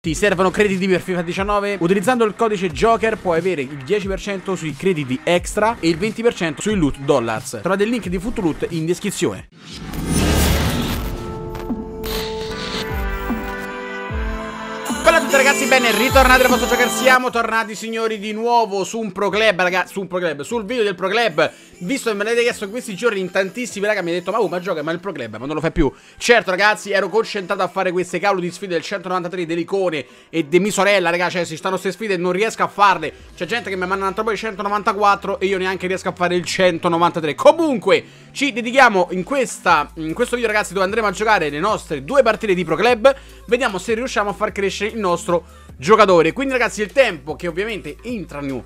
Ti servono crediti per FIFA 19? Utilizzando il codice Joker puoi avere il 10% sui crediti extra e il 20% sui loot dollars. Trovate il link di Footloot in descrizione. Bella a tutti ragazzi, bene, ritornati al vostro Joker. Siamo tornati signori di nuovo su un Pro Club, ragazzi, sul video del Pro Club. Visto che me l'avete chiesto questi giorni in tantissimi, raga, mi ha detto ma gioca, ma il Pro Club, ma non lo fai più. Certo ragazzi, ero concentrato a fare queste cavolo di sfide del 193 dell'icone e di mia sorella, raga, cioè si stanno queste sfide e non riesco a farle. C'è gente che mi manda poi il 194 e io neanche riesco a fare il 193. Comunque, ci dedichiamo in questo video ragazzi, dove andremo a giocare le nostre due partite di Pro Club. Vediamo se riusciamo a far crescere il nostro giocatore. Quindi ragazzi, il tempo che ovviamente entrino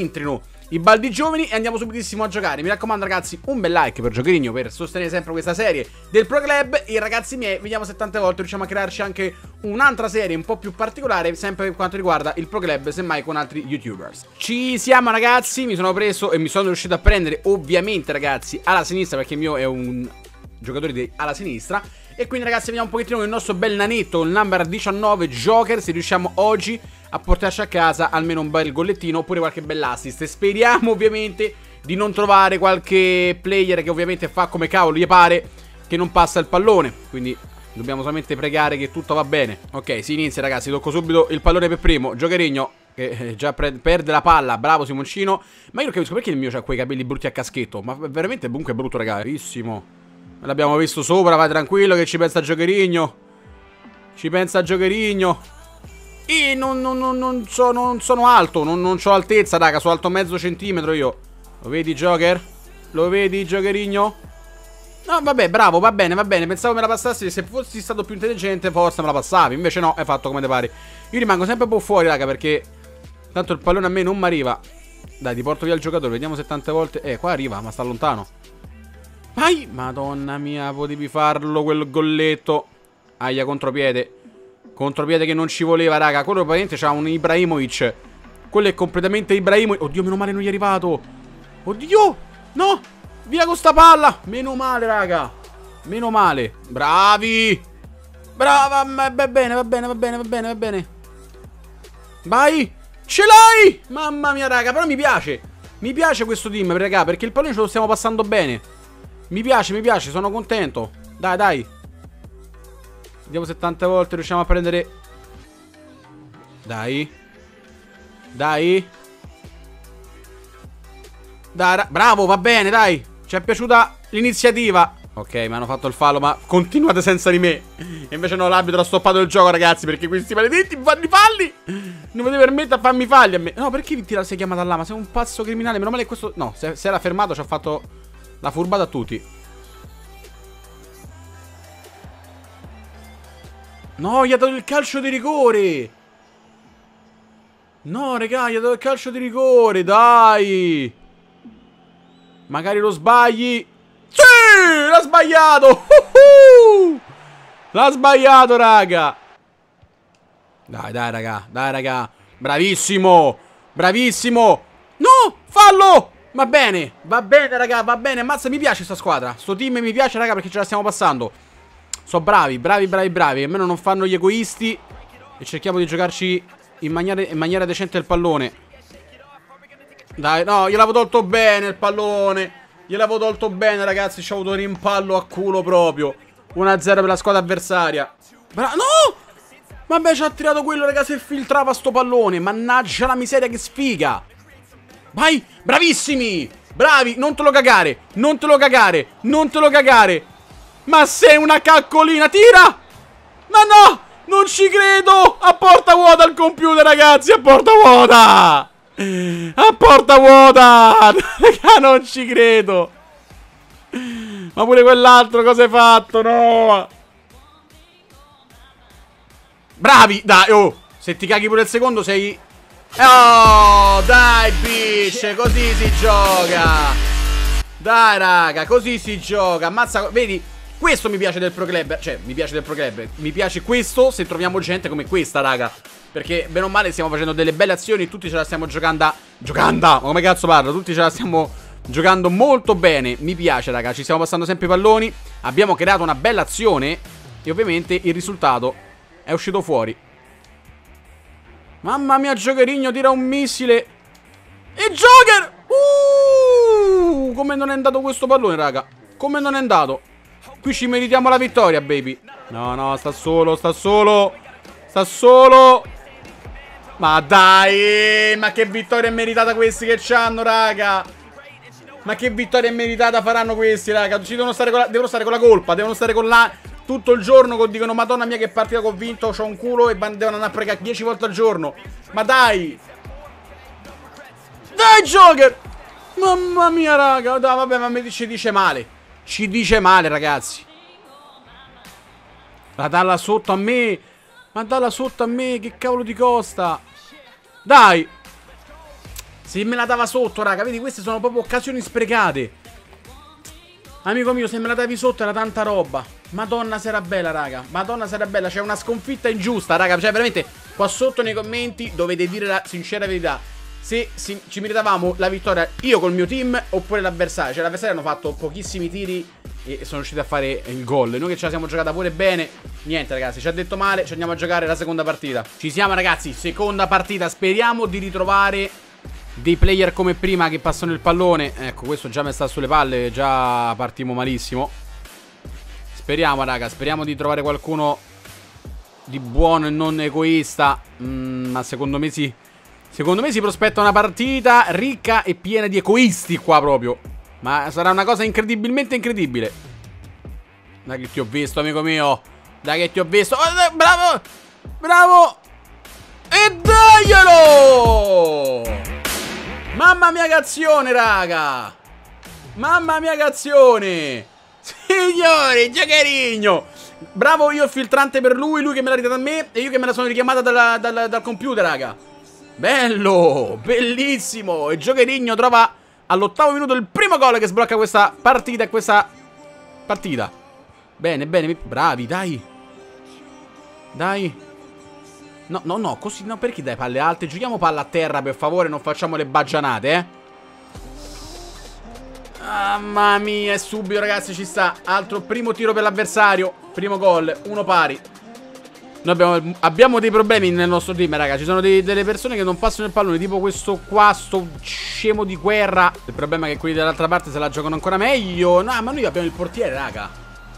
i baldi giovani e andiamo subitissimo a giocare. Mi raccomando ragazzi, un bel like per Giocherigno, per sostenere sempre questa serie del Pro Club. E ragazzi miei, vediamo se tante volte riusciamo a crearci anche un'altra serie un po' più particolare, sempre per quanto riguarda il Pro Club, semmai con altri youtubers. Ci siamo ragazzi, mi sono preso e mi sono riuscito a prendere ovviamente ragazzi alla sinistra, perché il mio è un giocatore di alla sinistra. E quindi ragazzi vediamo un pochettino il nostro bel nanetto, il number 19 Joker, se riusciamo oggi a portarci a casa almeno un bel gollettino oppure qualche bell'assist. Speriamo ovviamente di non trovare qualche player che ovviamente fa come cavolo gli pare, che non passa il pallone. Quindi dobbiamo solamente pregare che tutto va bene. Ok, si inizia ragazzi, tocco subito il pallone per primo. Giocherigno che già perde la palla, bravo Simoncino. Ma io non capisco perché il mio ha quei capelli brutti a caschetto. Ma veramente comunque è brutto ragazzi, bellissimo. L'abbiamo visto sopra, vai tranquillo che ci pensa Giocherigno. Ci pensa Giocherigno. E non sono alto, non ho altezza raga, sono alto mezzo centimetro io. Lo vedi Joker? Lo vedi Giocherigno? No vabbè, bravo, va bene, pensavo me la passassi, se fossi stato più intelligente forse me la passavi. Invece no, hai fatto come te pare. Io rimango sempre un po' fuori raga, perché tanto il pallone a me non mi arriva. Dai, ti porto via il giocatore, vediamo se tante volte. Qua arriva, ma sta lontano. Vai! Madonna mia, potevi farlo quel golletto. Aia, contropiede. Contropiede che non ci voleva, raga. Quello praticamente c'ha un Ibrahimovic. Quello è completamente Ibrahimovic. Oddio, meno male non gli è arrivato. Oddio! No! Via con sta palla! Meno male, raga. Meno male. Bravi! Brava! Va bene. Vai! Ce l'hai! Mamma mia, raga. Però mi piace. Mi piace questo team, raga, perché il pallone ce lo stiamo passando bene. Mi piace, sono contento. Dai. Vediamo se tante volte riusciamo a prendere. Dai, bravo, va bene, dai. Ci è piaciuta l'iniziativa. Ok, mi hanno fatto il fallo, ma continuate senza di me. E invece no, l'arbitro ha stoppato il gioco, ragazzi, perché questi maledetti mi fanno i falli. Non mi permette a farmi falli a me. No, perché sei chiamata là? Ma sei un pazzo criminale. Meno male che questo... No, se era fermato ci ha fatto la furbata a tutti. No, gli ha dato il calcio di rigore. No, raga, gli ha dato il calcio di rigore. Dai. Magari lo sbagli. Sì, l'ha sbagliato. L'ha sbagliato, raga. Dai, raga. Bravissimo. No, fallo. Va bene, raga, va bene. Mazza, mi piace sta squadra. Sto team mi piace, raga, perché ce la stiamo passando. Sono bravi. Almeno non fanno gli egoisti. E cerchiamo di giocarci in maniera decente il pallone. Dai, no, gliel'avevo tolto bene il pallone. Gliel'avevo tolto bene, ragazzi. Ci ho avuto rimpallo a culo proprio. 1-0 per la squadra avversaria. No! Vabbè, ci ha tirato quello, ragazzi, e filtrava sto pallone. Mannaggia la miseria, che sfiga. Vai, bravissimi. Bravi, non te lo cagare. Ma sei una caccolina, tira. Ma no, non ci credo. A porta vuota il computer, ragazzi, a porta vuota. Raga, non ci credo. Ma pure quell'altro cosa hai fatto? No. Bravi, dai, oh. Se ti caghi pure il secondo sei... Oh, dai, bitch, così si gioca. Dai, raga, così si gioca. Ammazza, vedi, questo mi piace del Pro Club. Cioè, mi piace questo se troviamo gente come questa, raga. Perché, bene o male, stiamo facendo delle belle azioni. Tutti ce la stiamo giocando. Ma come cazzo parlo? Tutti ce la stiamo giocando molto bene. Mi piace, raga, ci stiamo passando sempre i palloni. Abbiamo creato una bella azione. E ovviamente il risultato è uscito fuori. Mamma mia, Jokerigno tira un missile. E Joker! Come non è andato questo pallone, raga? Come non è andato? Qui ci meritiamo la vittoria, baby. No, no, sta solo, sta solo. Sta solo. Ma dai, ma che vittoria è meritata questi che c'hanno, raga. Ma che vittoria è meritata faranno questi, raga. Ci devono stare con la colpa. Devono stare con la... Tutto il giorno dicono, madonna mia che partita che ho vinto, c'ho un culo e devono andare a pregare 10 volte al giorno. Ma dai. Dai, Joker. Mamma mia, raga. Dai, vabbè, ma ci dice male. Ci dice male, ragazzi. Ma dalla sotto a me. Ma dalla sotto a me, che cavolo ti costa? Dai. Se me la dava sotto, raga. Vedi, queste sono proprio occasioni sprecate. Amico mio, se me la davi sotto era tanta roba. Madonna se era bella, raga. Madonna se era bella. C'è una sconfitta ingiusta, raga. Cioè, veramente, qua sotto nei commenti dovete dire la sincera verità. Se ci meritavamo la vittoria io col mio team oppure l'avversario. Cioè, l'avversario hanno fatto pochissimi tiri e sono riusciti a fare il gol. Noi che ce la siamo giocata pure bene. Niente, ragazzi, ci ha detto male. Ci andiamo a giocare la seconda partita. Ci siamo, ragazzi. Seconda partita. Speriamo di ritrovare dei player come prima che passano il pallone. Ecco, questo già mi sta sulle palle. Già partimo malissimo. Speriamo, raga. Speriamo di trovare qualcuno di buono e non egoista. Ma secondo me sì. Secondo me si prospetta una partita ricca e piena di egoisti qua proprio. Ma sarà una cosa incredibilmente incredibile. Dai che ti ho visto, amico mio. Dai che ti ho visto. Oh, bravo. Bravo. E daglielo. Mamma mia che azione, raga. Mamma mia che azione. Signori, Jokerigno. Bravo io il filtrante per lui. Lui che me l'ha ridata a me e io che me la sono richiamata dal computer, raga. Bello, bellissimo. E Jokerigno trova all'8° minuto il primo gol che sblocca questa partita e questa partita. Bene, bene, bravi, dai. Dai. No, no, no, così no, perché dai palle alte? Giochiamo palla a terra, per favore, non facciamo le baggianate, Mamma mia, e subito, ragazzi, ci sta. Altro primo tiro per l'avversario. Primo gol, uno pari. Noi abbiamo dei problemi nel nostro team, raga. Ci sono delle persone che non passano il pallone, tipo questo qua, sto scemo di guerra. Il problema è che quelli dall'altra parte se la giocano ancora meglio. No, ma noi abbiamo il portiere, raga.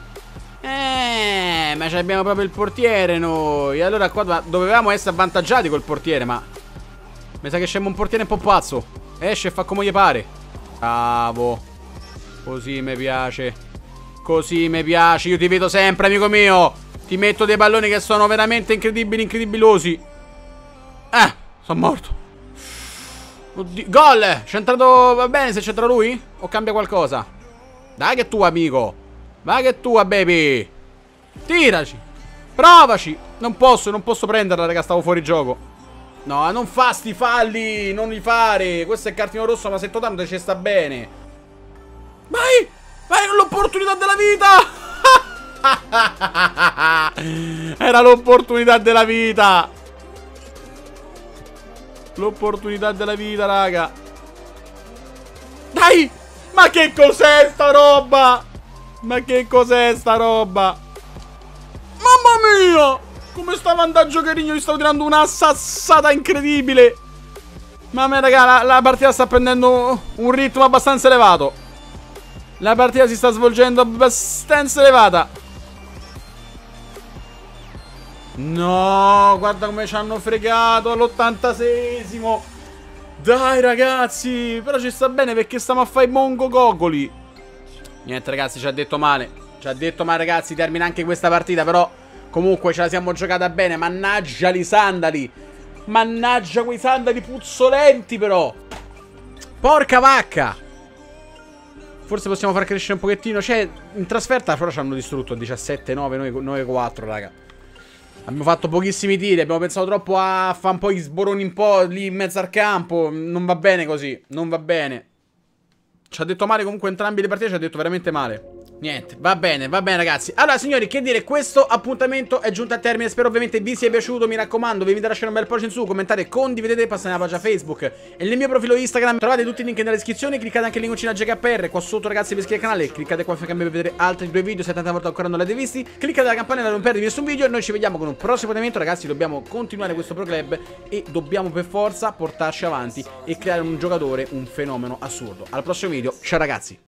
Ma abbiamo proprio il portiere noi. Allora qua dovevamo essere avvantaggiati col portiere, ma mi sa che c'è un portiere un po' pazzo. Esce e fa come gli pare. Bravo. Così mi piace. Così mi piace. Io ti vedo sempre, amico mio. Ti metto dei palloni che sono veramente incredibili, incredibilosi. Sono morto. Oddio. Gol! C'è entrato, va bene se c'entra lui? O cambia qualcosa? Dai che è tua, amico. Vai che è tua, baby. Tiraci. Provaci. Non posso prenderla, raga, stavo fuori gioco. No, non fa sti falli. Non li fare. Questo è il cartino rosso, ma se Totano ci sta bene. Vai. Vai con l'opportunità della vita. Era l'opportunità della vita. L'opportunità della vita, raga. Dai. Ma che cos'è sta roba? Ma che cos'è sta roba? Mamma mia. Come stava andando Jokerigno? Gli stavo tirando una sassata incredibile. Mamma mia, raga, la partita sta prendendo un ritmo abbastanza elevato. La partita si sta svolgendo abbastanza elevata. No, guarda come ci hanno fregato all'86esimo. Dai, ragazzi. Però ci sta bene perché stiamo a fare i mongo gogoli. Niente, ragazzi, ci ha detto male. Ci ha detto male, ragazzi. Termina anche questa partita, però comunque ce la siamo giocata bene. Mannaggia i sandali. Mannaggia quei sandali puzzolenti, però. Porca vacca. Forse possiamo far crescere un pochettino. Cioè, in trasferta però ci hanno distrutto 17-9, 9-4, raga. Abbiamo fatto pochissimi tiri. Abbiamo pensato troppo a fare un po' gli sboroni un po' lì in mezzo al campo. Non va bene così. Non va bene. Ci ha detto male comunque entrambi le partite. Ci ha detto veramente male. Niente, va bene ragazzi. Allora signori, che dire, questo appuntamento è giunto a termine. Spero ovviamente vi sia piaciuto. Mi raccomando, vi invito a lasciare un bel pollice in su, commentare, condividete, passate nella pagina Facebook e nel mio profilo Instagram. Trovate tutti i link nella descrizione. Cliccate anche il link GKR qua sotto ragazzi per iscrivervi al canale. Cliccate qua per vedere altri 2 video se tante volte ancora non l'avete visti. Cliccate la campanella per non perdervi nessun video. E noi ci vediamo con un prossimo appuntamento ragazzi. Dobbiamo continuare questo Pro Club e dobbiamo per forza portarci avanti e creare un giocatore, un fenomeno assurdo. Al prossimo video, ciao ragazzi.